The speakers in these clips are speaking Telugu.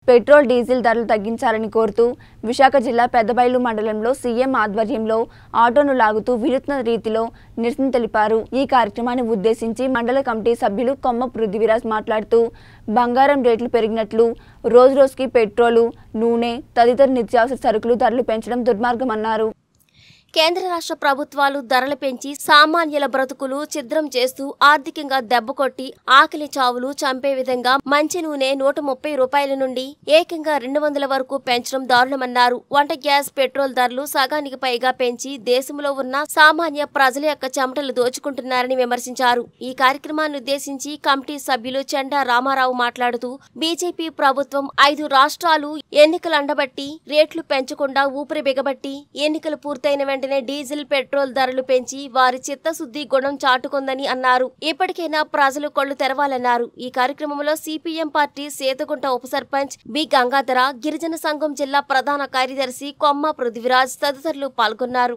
పెట్రోల్ డీజిల్ ధరలు తగ్గించాలని కోరుతూ విశాఖ జిల్లా పెద్దబైలు మండలంలో సీఎం ఆధ్వర్యంలో ఆటోను లాగుతూ వినూత్న రీతిలో నిరసన తెలిపారు। ఈ కార్యక్రమాన్ని ఉద్దేశించి మండల కమిటీ సభ్యులు కొమ్మ పృథ్వీరాజ్ మాట్లాడుతూ బంగారం రేట్లు పెరిగినట్లు రోజురోజుకి పెట్రోలు, నూనె తదితర నిత్యావసర సరుకులు ధరలు పెంచడం దుర్మార్గమన్నారు। కేంద్ర రాష్ట్ర ప్రభుత్వాలు ధరలు పెంచి సామాన్యుల బ్రతుకులు ఛిద్రం చేస్తూ ఆర్థికంగా దెబ్బకొట్టి ఆకలి చావులు చంపే విధంగా మంచి నూనె 130 రూపాయల నుండి ఏకంగా 200 వరకు పెంచడం దారుణమన్నారు। వంట గ్యాస్, పెట్రోల్ ధరలు సగానికి పైగా పెంచి దేశంలో ఉన్న సామాన్య ప్రజల యొక్క చెమటలు దోచుకుంటున్నారని విమర్శించారు। ఈ కార్యక్రమాన్ని ఉద్దేశించి కమిటీ సభ్యులు చెండా రామారావు మాట్లాడుతూ బీజేపీ ప్రభుత్వం 5 రాష్ట్రాలు ఎన్నికలు అండబట్టి రేట్లు పెంచకుండా ఊపిరి బిగబట్టి ఎన్నికలు పూర్తయిన డీజిల్, పెట్రోల్ ధరలు పెంచి వారి చిత్తశుద్ధి గుణం చాటుకుందని అన్నారు। ఇప్పటికైనా ప్రజలు కళ్ళు తెరవాలన్నారు। ఈ కార్యక్రమంలో సిపిఎం పార్టీ సేతగుంట ఉప సర్పంచ్ బి గంగాధర, గిరిజన సంఘం జిల్లా ప్రధాన కార్యదర్శి కొమ్మ పృథ్వీరాజ్ తదితరులు పాల్గొన్నారు।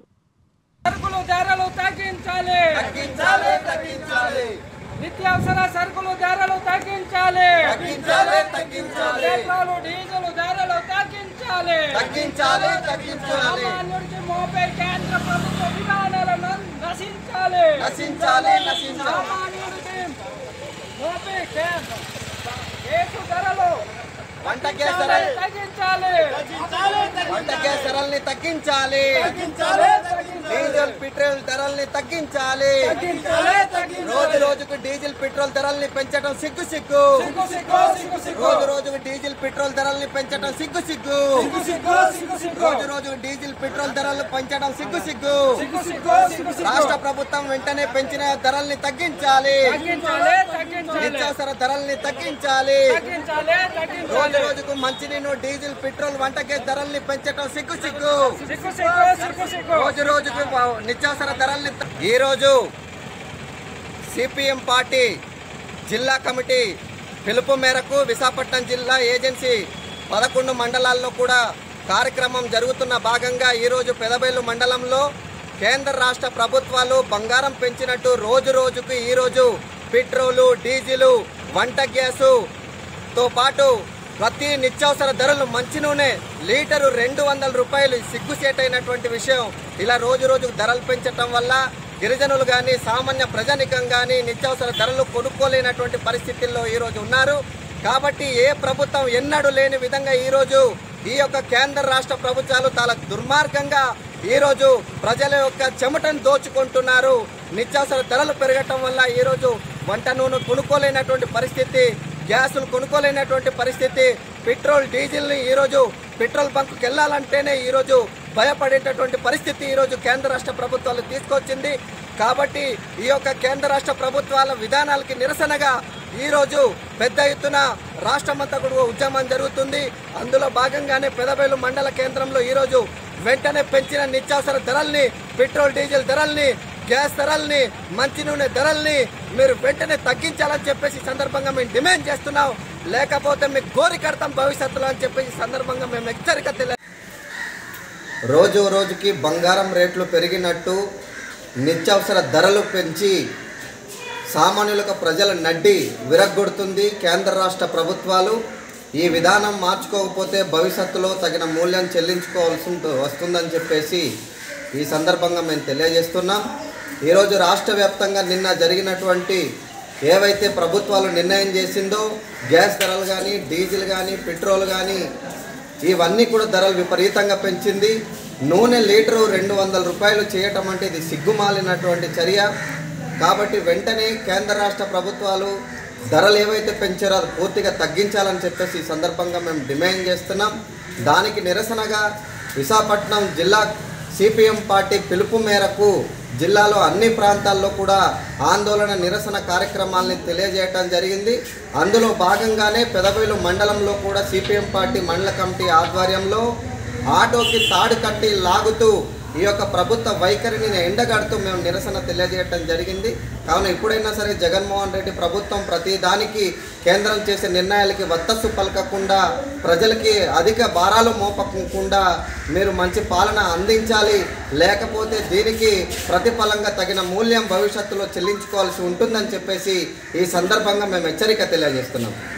నిత్యావసర సరుకులు ధరలు తగ్గించాలి, పెట్రోల్ డీజిల్ ధరలు తగ్గించాలి, సామాన్యుడికి మోపే కేంద్ర ప్రభుత్వ విధానాలను నశించాలి, సామాన్యుడికి మోపే కేసు ధరలు వంట గ్యాస్ ధరల్ని తగ్గించాలి, డీజిల్ పెట్రోల్ ధరల్ని తగ్గించాలి, రోజు రోజుకు డీజిల్ పెట్రోల్ ధరల్ని పెంచడం సిగ్గు, రోజు రోజుకు డీజిల్ పెట్రోల్ ధరల్ని పెంచడం సిగ్గు, రోజు రోజుకు డీజిల్ పెట్రోల్ ధరలు పెంచడం సిగ్గు। రాష్ట్ర ప్రభుత్వం వెంటనే పెంచిన ధరల్ని తగ్గించాలి, నిత్యావసర ధరల్ని తగ్గించాలి, రోజు రోజుకు మంచినీరు, డీజిల్, పెట్రోల్, వంట గ్యాస్ ధరల్ని పెంచడం సిగ్గు, రోజు రోజుకు నిత్యావసర ధరల్ని। ఈ రోజు సిపిఎం పార్టీ జిల్లా కమిటీ పిలుపు మేరకు విశాఖపట్నం జిల్లా ఏజెన్సీ 11 మండలాల్లో కూడా కార్యక్రమం జరుగుతున్న భాగంగా ఈరోజు పెదబైలు మండలంలో కేంద్ర రాష్ట్ర ప్రభుత్వాలు బంగారం పెంచినట్టు రోజు రోజుకు ఈరోజు పెట్రోలు, డీజిలు, వంట గ్యాసుతో పాటు ప్రతి నిత్యావసర ధరలు, మంచి నూనె లీటరు 200 రూపాయలు సిగ్గుసేటైనటువంటి విషయం। ఇలా రోజు రోజుకు ధరలు పెంచడం వల్ల గిరిజనులు కానీ సామాన్య ప్రజానికం కానీ నిత్యావసర ధరలు కొనుక్కోలేనటువంటి పరిస్థితుల్లో ఈరోజు ఉన్నారు। కాబట్టి ఏ ప్రభుత్వం ఎన్నడూ లేని విధంగా ఈరోజు ఈ యొక్క కేంద్ర రాష్ట్ర ప్రభుత్వాలు చాలా దుర్మార్గంగా ఈరోజు ప్రజల యొక్క చెమటను దోచుకుంటున్నారు। నిత్యావసర ధరలు పెరగటం వల్ల ఈరోజు వంట నూనె కొనుక్కోలేనటువంటి పరిస్థితి, గ్యాసులు కొనుక్కోలేనటువంటి పరిస్థితి, పెట్రోల్, డీజిల్ని ఈరోజు పెట్రోల్ బంక్కి వెళ్ళాలంటేనే ఈరోజు భయపడేటటువంటి పరిస్థితి ఈరోజు కేంద్ర రాష్ట్ర ప్రభుత్వాలు తీసుకొచ్చింది। కాబట్టి ఈ యొక్క కేంద్ర రాష్ట్ర ప్రభుత్వాల విధానాలకి నిరసనగా ఈరోజు పెద్ద ఎత్తున రాష్ట్రమంతా కూడా ఉద్యమం జరుగుతుంది। అందులో భాగంగానే పెదబైలు మండల కేంద్రంలో ఈరోజు వెంటనే పెంచిన నిత్యావసర ధరల్ని, పెట్రోల్, డీజిల్ ధరల్ని, గ్యాస్ ధరల్ని, మంచి నూనె ధరల్ని మీరు వెంటనే తగ్గించాలని చెప్పేసి సందర్భంగా మేము డిమాండ్ చేస్తున్నాం। లేకపోతే మీకు గోరి కడతాం భవిష్యత్తులో అని చెప్పేసి సందర్భంగా మేము హెచ్చరిక రోజు రోజుకి బంగారం రేట్లు పెరిగినట్టు నిత్యావసర ధరలు పెంచి సామాన్యులకు ప్రజల నడ్డి విరగ్గొడుతుంది కేంద్ర రాష్ట్ర ప్రభుత్వాలు। ఈ విధానం మార్చుకోకపోతే భవిష్యత్తులో తగిన మూల్యం చెల్లించుకోవాల్సి వస్తుందని చెప్పేసి ఈ సందర్భంగా మేము తెలియజేస్తున్నాం। ఈరోజు రాష్ట్ర వ్యాప్తంగా నిన్న జరిగినటువంటి ఏవైతే ప్రభుత్వాలు నిర్ణయం చేసిందో గ్యాస్ ధరలు కానీ, డీజిల్ కానీ, పెట్రోల్ కానీ ఇవన్నీ కూడా ధరలు విపరీతంగా పెంచింది। నూనె లీటరు 200 రూపాయలు చేయటం అంటే ఇది సిగ్గుమాలినటువంటి చర్య। కాబట్టి వెంటనే కేంద్ర రాష్ట్ర ప్రభుత్వాలు ధరలు ఏవైతే పెంచారో అది పూర్తిగా తగ్గించాలని చెప్పేసి ఈ సందర్భంగా మేము డిమాండ్ చేస్తున్నాం। దానికి నిరసనగా విశాఖపట్నం జిల్లా సిపిఎం పార్టీ పిలుపు మేరకు జిల్లాలో అన్ని ప్రాంతాల్లో కూడా ఆందోళన, నిరసన కార్యక్రమాలని తెలియజేయడం జరిగింది। అందులో భాగంగానే పెదబైలు మండలంలో కూడా సిపిఎం పార్టీ మండల కమిటీ ఆధ్వర్యంలో ఆటోకి తాడు కట్టి లాగుతూ ఈ యొక్క ప్రభుత్వ వైఖరిని ఎండగడుతూ మేము నిరసన తెలియజేయడం జరిగింది। కావున ఇప్పుడైనా సరే జగన్మోహన్ రెడ్డి ప్రభుత్వం ప్రతి దానికి కేంద్రం చేసే నిర్ణయాలకి వత్తస్సు పలకకుండా, ప్రజలకి అధిక భారాలు మోపకుండా మీరు మంచి పాలన అందించాలి। లేకపోతే దీనికి ప్రతిఫలంగా తగిన మూల్యం భవిష్యత్తులో చెల్లించుకోవాల్సి ఉంటుందని చెప్పేసి ఈ సందర్భంగా మేము హెచ్చరిక తెలియజేస్తున్నాం।